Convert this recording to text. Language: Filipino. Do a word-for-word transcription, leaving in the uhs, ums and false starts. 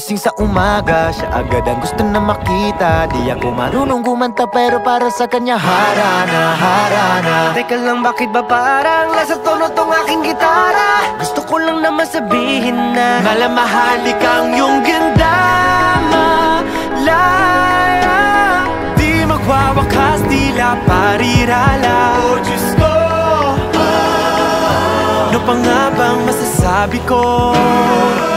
Pagising sa umaga, siya agad ang gusto na makita. Di ako marunong kumanta pero para sa kanya harana, harana. Teka lang, bakit ba parang nasa tono tong aking gitara? Gusto ko lang naman sabihin na malamahali kang yung ganda, malaya. Di magwawakas, tila parirala. Oh Diyos ko, ano pa nga bang masasabi ko?